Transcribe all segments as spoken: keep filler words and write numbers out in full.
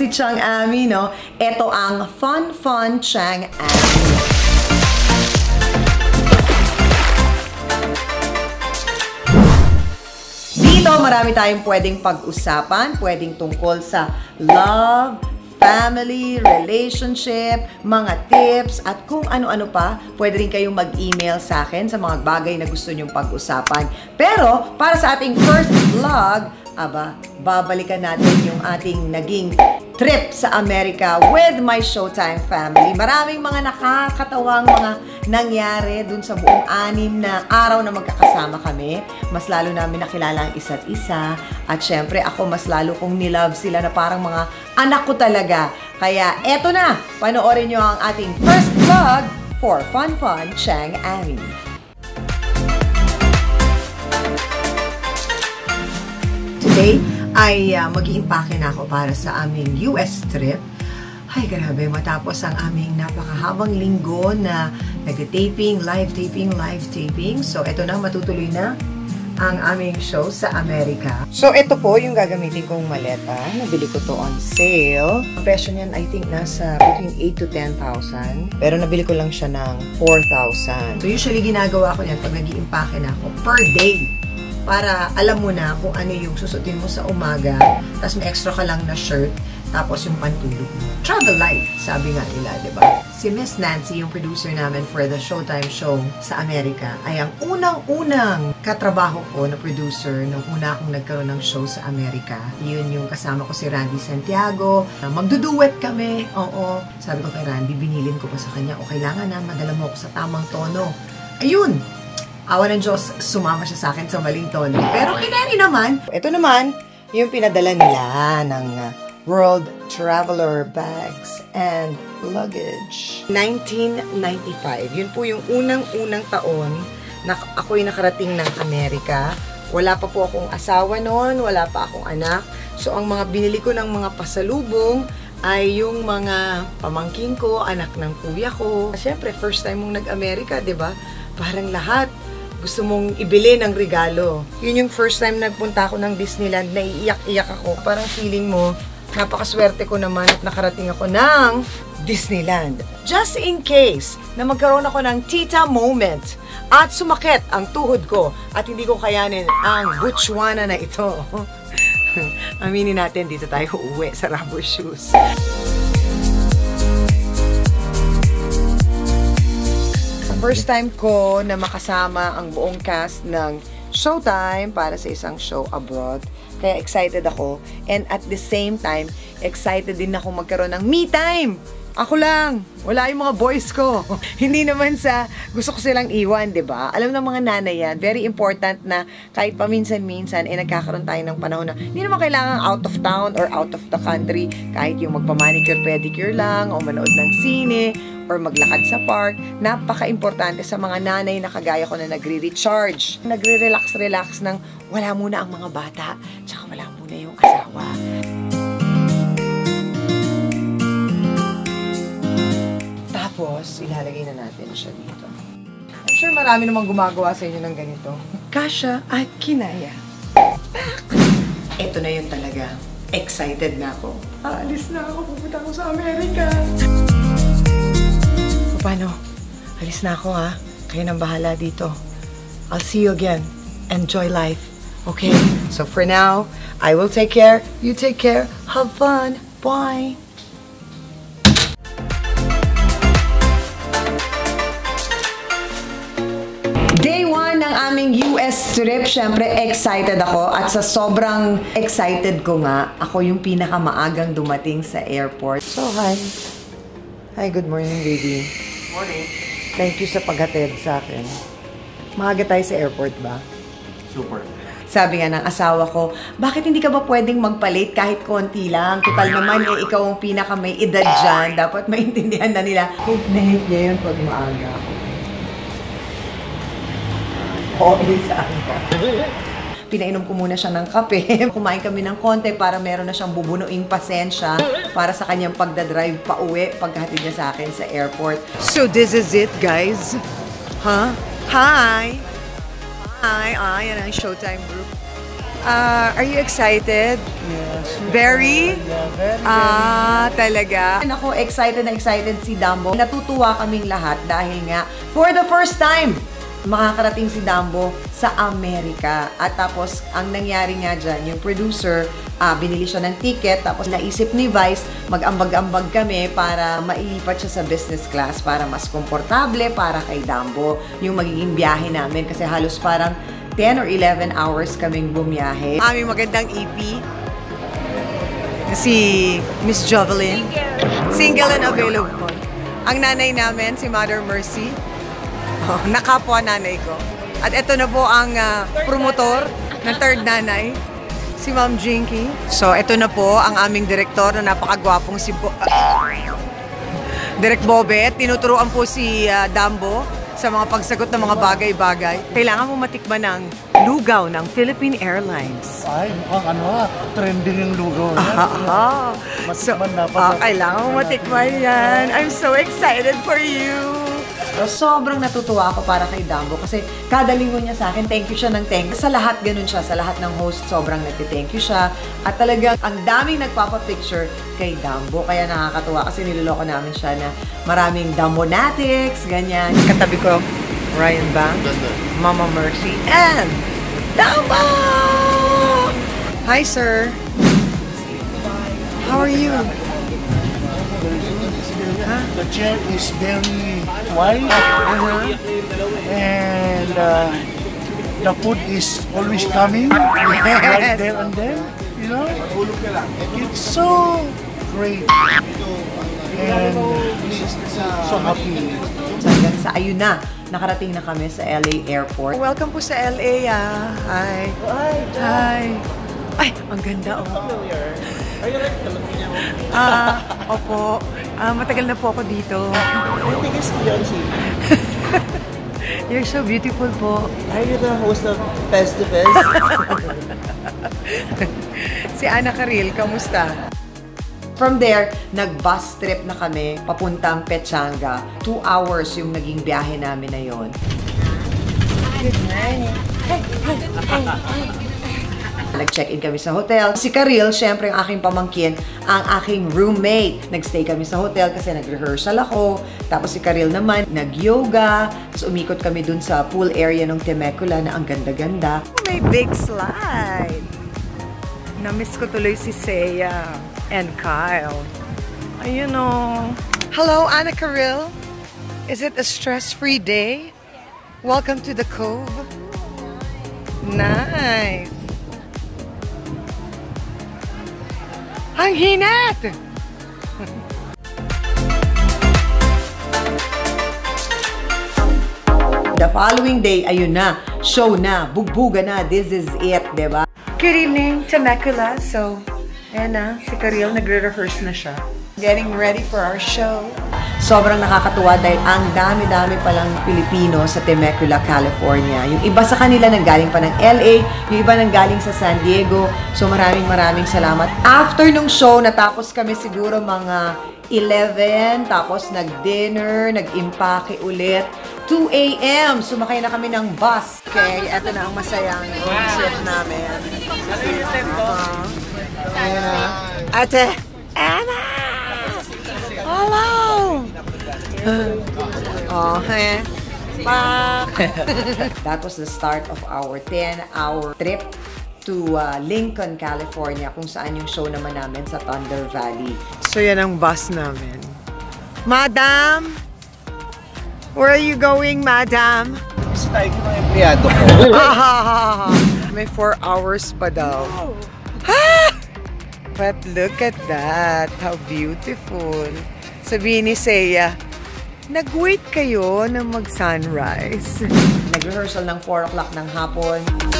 si Tyang A, no? Ito ang Fun Fun Tyang A. Dito, marami tayong pwedeng pag-usapan, pwedeng tungkol sa love, family, relationship, mga tips, at kung ano-ano pa. Pwede rin kayong mag-email sa akin sa mga bagay na gusto nyong pag-usapan. Pero, para sa ating first vlog, aba, babalikan natin yung ating naging trip sa Amerika with my Showtime family. Maraming mga nakakatawang mga nangyari dun sa buong anim na araw na magkakasama kami. Mas lalo namin nakilala ang isa't isa. At syempre, ako mas lalo kong nilove sila na parang mga anak ko talaga. Kaya eto na, panoorin nyo ang ating first vlog for Fun Fun Tyang A. Today ay uh, mag-iimpake na ako para sa aming U S trip. Ay, grabe, matapos ang aming napakahabang linggo na nag-taping, live taping, live taping. So, ito na, matutuloy na ang aming show sa Amerika. So, ito po yung gagamitin kong maleta. Nabili ko to on sale. Ang presyo niyan, I think, nasa between eight to ten thousand. Pero nabili ko lang siya ng four thousand. So, usually ginagawa ko niyan pag nag-iimpake na ako per day. Para alam mo na kung ano yung susutin mo sa umaga, tapos may extra ka lang na shirt, tapos yung pantulog mo. Travel light, sabi nga nila, di ba? Si Miss Nancy, yung producer namin for the Showtime show sa Amerika, ay ang unang-unang katrabaho ko na producer nung una akong nagkaroon ng show sa Amerika. Yun yung kasama ko si Randy Santiago. Magduduet kami. Oo. Sabi ko kay Randy, binilin ko pa sa kanya, o kailangan na madala mo ako sa tamang tono. Ayun! Awa ng Diyos, sumama siya sa akin sa maling tono. Pero kinari naman. Ito naman, yung pinadala nila ng World Traveler Bags and Luggage. nineteen ninety-five. Yun po yung unang-unang taon na ako'y nakarating ng Amerika. Wala pa po akong asawa noon, wala pa akong anak. So, ang mga binili ko ng mga pasalubong ay yung mga pamangkin ko, anak ng kuya ko. Siyempre, first time mong nag-Amerika, di ba? Parang lahat gusto mong ibili ng regalo. Yun yung first time nagpunta ako ng Disneyland, naiiyak-iyak ako. Parang feeling mo, napakaswerte ko naman at nakarating ako ng Disneyland. Just in case na magkaroon ako ng tita moment at sumakit ang tuhod ko at hindi ko kayanin ang butchwana na ito. Aminin natin, dito tayo uuwi sa rubber shoes. First time ko na makasama ang buong cast ng Showtime para sa isang show abroad. Kaya excited ako. And at the same time, excited din ako magkaroon ng me time. Ako lang. Wala yung mga boys ko. Hindi naman sa gusto ko silang iwan, di ba? Alam ng mga nanay yan, very important na kahit paminsan-minsan, eh nagkakaroon tayo ng panahon na hindi naman kailangan out of town or out of the country. Kahit yung magpamanicure, pedicure lang, o manood ng sine, or maglakad sa park. Napaka-importante sa mga nanay na kagaya ko na nagre-recharge. Nagre-relax-relax ng wala muna ang mga bata, tsaka wala muna yung asawa. Tapos, ilalagay na natin siya dito. I'm sure marami namang gumagawa sa inyo ng ganito. Kasha at kinaya. Ito na yun talaga. Excited na ako. Aalis na ako. Pupunta ako sa Amerika. Paano? Alis na ako ha. Kayo nang bahala dito. I'll see you again. Enjoy life. Okay? So for now, I will take care. You take care. Have fun. Bye. Day one ng aming U S trip. Siyempre, excited ako. At sa sobrang excited ko nga, ako yung pinakamaagang dumating sa airport. So, hi. Hi, good morning, baby. Morning. Thank you sa paghatid sa akin. Maaga tayo sa airport ba? Super. Sabi nga ng asawa ko, bakit hindi ka ba pwedeng magpalit kahit konti lang? Total naman eh, ikaw ang pinaka may edad dyan. Dapat maintindihan na nila. Hate na hate niya yun pag maaga ako. Okay, saan ka? Pinainom ko muna siya ng kape. Kumain kami ng konti para meron na siyang bubunuing pasensya para sa kanyang pagdadrive pa uwi pagkahatid niya sa akin sa airport. So this is it, guys. Huh? Hi! Hi! Ah, yan ang Showtime group. Uh, are you excited? Yes. Very? Yeah, very, Ah, talaga? Ako, excited na excited si Dambo. Natutuwa kaming lahat dahil nga, for the first time, makakarating si Dambo sa Amerika. At tapos, ang nangyari nga dyan, yung producer, uh, binili siya ng ticket, tapos naisip ni Vice, mag-ambag-ambag kami para mailipat siya sa business class para mas komportable para kay Dambo. Yung magiging biyahe namin kasi halos parang ten or eleven hours kaming bumiyahe. Aming magandang E P, si Miss Jovelyn. Single and available. Ang nanay namin, si Mother Mercy. Oh, nakapwa nanay ko. At ito na po ang uh, promotor ng third nanay, si Ma'am Jinky. So, ito na po ang aming direktor na napakagwapong si Bo uh, Direk Bobet. Tinuturuan po si uh, Dambo sa mga pagsagot ng mga bagay-bagay. Kailangan mo matikman ng lugaw ng Philippine Airlines. Ay, mukhang ano, trending yung lugaw. Ah, so, na uh, kailangan mo matikman yan. I'm so excited for you. So, sobrang natutuwa ako para kay Dambo kasi kada linggo niya sa akin, thank you siya ng thank you. Sa lahat ganun siya, sa lahat ng host, sobrang nagti-thank you siya. At talagang ang daming nagpapapicture kay Dambo. Kaya nakakatuwa kasi niloloko namin siya na maraming Dambonatics, ganyan. Katabi ko, Ryan Bang, Mama Mercy, and Dambo! Hi, sir. How are you? The chair is very wide, Uh-huh. and uh, the food is always coming right there and then, you know. It's so great, and so happy. Hanggang sa ayun na, nakarating na kami sa L A Airport. Welcome po sa L A, ah. Hi. Hi. Ay, ang ganda, oh. Ah, opo. Ah, matagal na po ako dito. I think it's Beyonce. You're so beautiful po. Are you the host of Festivus? Si Ana Karil, kamusta? From there, nag-bus trip na kami papuntang Pechanga. Two hours yung naging biyahe namin na yon. Good morning. Nag-check-in kami sa hotel. Si Karil, syempre ang aking pamangkin, ang aking roommate. Nag-stay kami sa hotel kasi nag-rehearsal ako. Tapos si Karil naman, nag-yoga. Tapos umikot kami dun sa pool area ng Temecula na ang ganda-ganda. May big slide. Namiss ko tuloy si Seiya and Kyle. Ayun o. Hello, Ana Karil. Is it a stress-free day? Welcome to the Cove. Nice. Ang hinat! The following day, ayun na, show na, bugbuga na, this is it, diba? Good evening, Temecula. So, ayan na, si Karil nagre-rehearse na siya. Getting ready for our show. Sobrang nakakatuwa dahil ang dami-dami palang Pilipino sa Temecula, California. Yung iba sa kanila nanggaling pa ng L A, yung iba nanggaling sa San Diego. So maraming maraming salamat. After nung show, natapos kami siguro mga eleven, tapos nag-dinner, nag-impake ulit. two A M Sumakay na kami ng bus. Okay, eto na ang masayang trip namin. Uh, Ate Anna! Hello! Oh, eh. That was the start of our ten hour trip to uh, Lincoln, California, kung saan yung show naman namin sa Thunder Valley. So yan ang bus namin. Madam! Where are you going, madam? Kasi tayo yung mga empleyado ko. May four hours pa daw. But look at that. How beautiful. Sabihin ni Seiya, nag-wait kayo na mag-sunrise. Nag-rehearsal ng four o'clock ng hapon.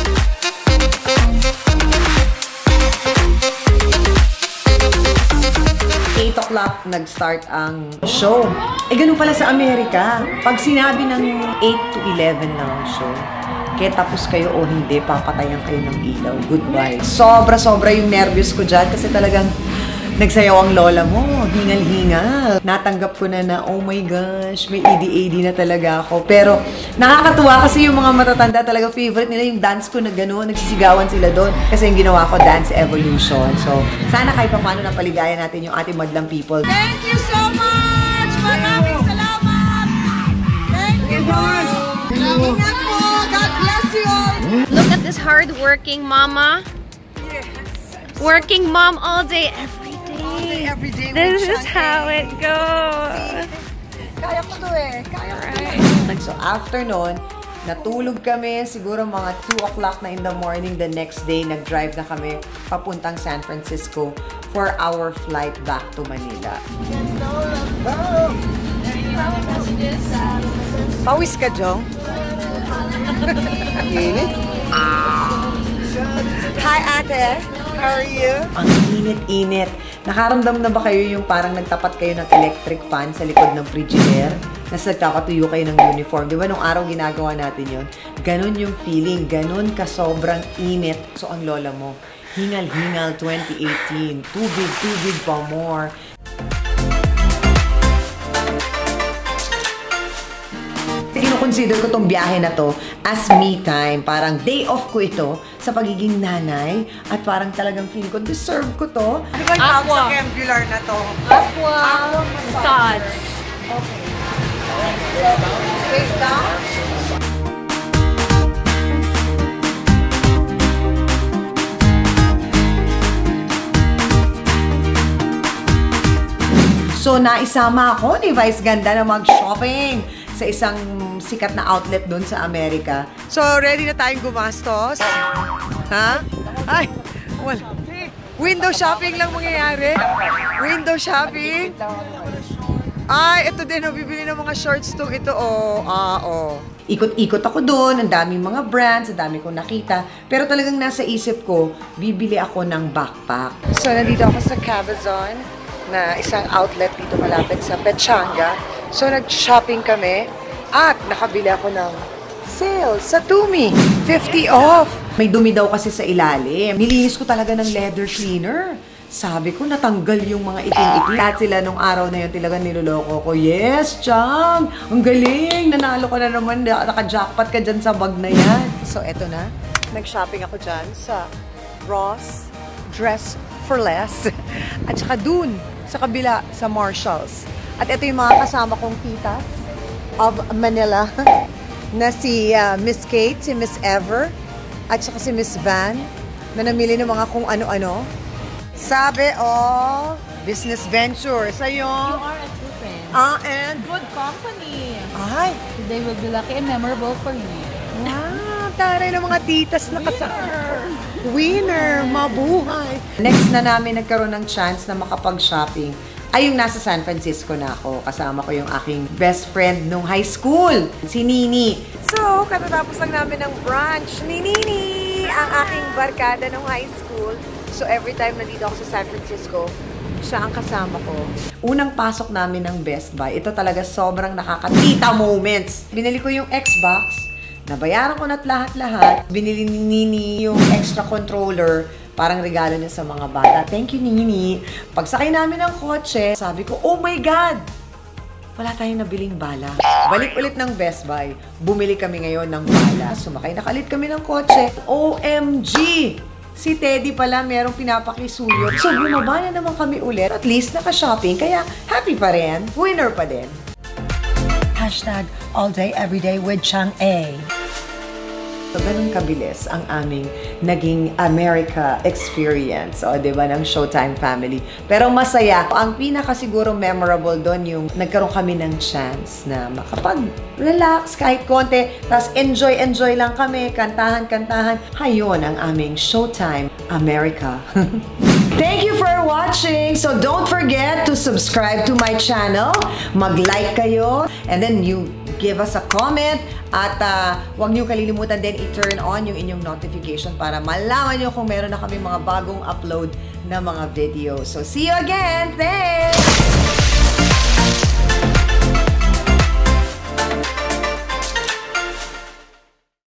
eight o'clock nag-start ang show. Eh, ganun pala sa Amerika. Pag sinabi ng eight to eleven lang ang show, kaya tapos kayo o hindi, papatayan kayo ng ilaw. Goodbye. Sobra-sobra yung nervous ko dyan kasi talagang Nagsayaw ang lola mo, hingal-hingal. Natanggap ko na na, oh my gosh, may A D A D na talaga ako. Pero nakakatuwa kasi yung mga matatanda talaga, favorite nila yung dance ko na gano'n, nagsisigawan sila doon. Kasi yung ginawa ko, Dance Evolution. So, sana kahit pa paano napaligayan natin yung ating madlang people. Thank you so much! Maraming salamat! Thank you, boss! Ingat po! God bless you all! Look at this hard-working mama. Yes. Working mom all day, every day. All day, every day. This is how it goes. Kaya ko to eh. Kaya ko Right. So, after nun, natulog kami, siguro mga two o'clock na in the morning. The next day, nag-drive na kami papuntang San Francisco for our flight back to Manila. Pawis ka, Jong? Hi, ate. How are you? Ang init-init. Nakaramdam na ba kayo yung parang nagtapat kayo ng electric fan sa likod ng Frigidaire? Nas nagkakatuyo kayo ng uniform. Di ba nung araw ginagawa natin yun? Ganon yung feeling. Ganon ka sobrang init. So ang lola mo, hingal-hingal twenty eighteen. Tubig, tubig pa more. Consider ko tong biyahe na to as me time. Parang day off ko ito sa pagiging nanay at parang talagang feeling ko, deserve ko to. Ano ba yung tawag sa Kapamilya na to? Aqua massage. Okay. Face down. So, naisama ako ni Vice Ganda na mag-shopping sa isang sikat na outlet doon sa Amerika. So, ready na tayong gumastos? Ha? Ay, wala. Window shopping lang mangyayari. Window shopping. Ay, ito din, oh, bibili ng mga shorts tong ito, oh. Ah, oh. Ikot-ikot ako doon, ang daming mga brands, ang dami kong nakita. Pero talagang nasa isip ko, bibili ako ng backpack. So, nandito ako sa Cabazon na isang outlet dito malapit sa Pechanga. So, nag-shopping kami at nakabili ako ng sale sa Tumi. fifty off! May dumi daw kasi sa ilalim. Nilinis ko talaga ng leather cleaner. Sabi ko, natanggal yung mga itim-itim. Lahat sila nung araw na yun, talagang niloloko ko. Yes, Chang! Ang galing! Nanalo ko na naman. Naka-jackpot ka dyan sa bag na yan. So, eto na. Nag-shopping ako dyan sa Ross Dress for Less. At saka dun, sa kabila, sa Marshalls. At ito yung mga kasama kong titas of Manila na si uh, Miss Kate, si Miss Ever, at saka si Miss Van na namili ng mga kung ano-ano. Sabi, oh, business venture. Sa'yo. You are a true friend. Ah, and? Good company. Ay, Today will be lucky and memorable for you. wow, taray ng mga titas na kasama. Winner, mabuhay. Next na namin nagkaroon ng chance na makapag-shopping ay yung nasa San Francisco na ako. Kasama ko yung aking best friend nung high school, si Nini. So, katatapos lang namin ng brunch ni Nini, ang aking barkada nung high school. So, every time nandito ako sa San Francisco, siya ang kasama ko. Unang pasok namin ng Best Buy, ito talaga sobrang nakakatita moments. Binili ko yung Xbox, nabayaran ko na't lahat-lahat. Binili ni Nini yung extra controller, parang regalo niya sa mga bata. Thank you, Nini. Pagsakay namin ng kotse, sabi ko, oh my God! Wala tayong nabiling bala. Balik ulit ng Best Buy. Bumili kami ngayon ng bala. Sumakay na kalit kami ng kotse. O M G! Si Teddy pala merong pinapakisuyo. So, bumaba na naman kami ulit. At least naka-shopping, kaya happy pa rin. Winner pa din. Hashtag all day, everyday with Chang A. So, ganun kabilis ang aming naging America experience. O, diba, ng Showtime family. Pero masaya. Ang pinaka siguro memorable doon yung nagkaroon kami ng chance na makapag-relax kahit konti. Tapos enjoy-enjoy lang kami. Kantahan-kantahan. Hayon ang aming Showtime America. Thank you for watching. So don't forget to subscribe to my channel. Mag-like kayo. And then you give us a comment. At uh, huwag niyo kalilimutan din i-turn on yung inyong notification para malaman niyo kung meron na kami mga bagong upload na mga video. So see you again. Thanks!